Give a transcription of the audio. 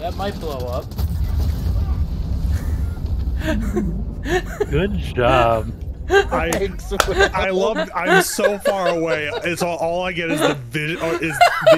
That might blow up. Good job. Thanks. I'm so far away. It's all I get is the vision.